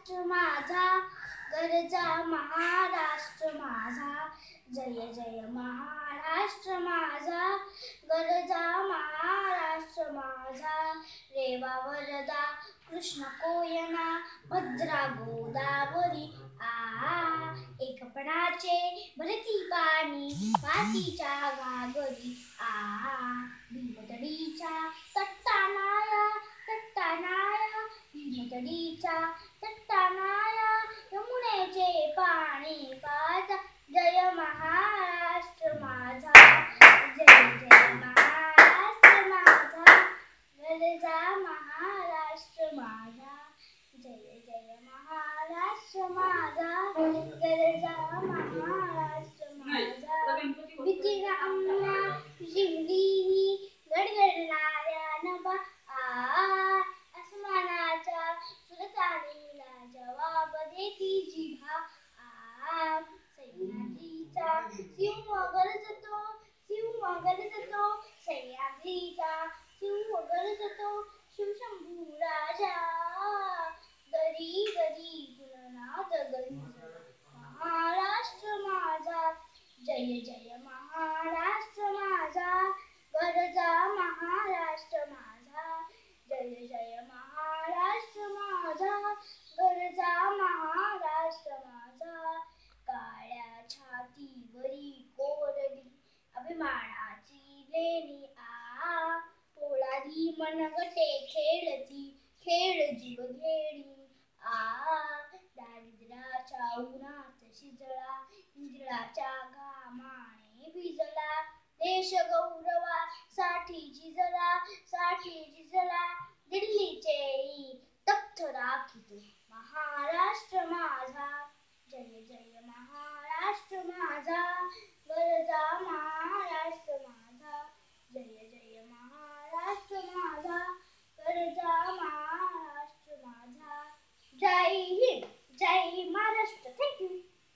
महाराष्ट्र माझा, गरजा महाराष्ट्र माझा, जय जय महाराष्ट्र माझा, गरजा महाराष्ट्र माझा, रेवा वरदा कृष्ण कोयना, भद्रा गोदावरी एकपणाचे भरती पाणी, मातीच्या घागरी भीमतडीच्या तट्टानाया तट्टानाया, भीमतडीच्या तट्टानाया, यमुनेचे पाणी पाजा, जय महाराष्ट्र माझा, जय जय महाराष्ट्र माझा, गरजा महाराष्ट्र माझा, जय जय महाराष्ट्र माझा, गरजा महाराष्ट्र माझा, भीतीला आमना जिंकली गडगडणाऱ्या नभा आसमानाच्या सुलतानीला जवाब देती जिभा सह्याद्रीचा सिंह गरजतो, सिंह गरजतो, सह्याद्रीचा सिंह गरजतो, शिवशंभू राजा दरी दरी गुणनाद गंजला, महाराष्ट्र माझा, जय जय महाराष्ट्र माझा, गरजा महाराष्ट्र माझा, जय जय महाराष्ट्र माझा, गरजा महाराष्ट्र माझा, काळ्या छातीवरी कोरली अभिमानाची लेणी पोळारी मनगटे खेळती खेळ जीव घेणी दारिद्र्याच्या उन्हात शिजला, इंद्राच्या घामाने भिजला, देश गौरवासाठी झिजला, साठी झिजला, दिल्लीचे तख्त राखीतो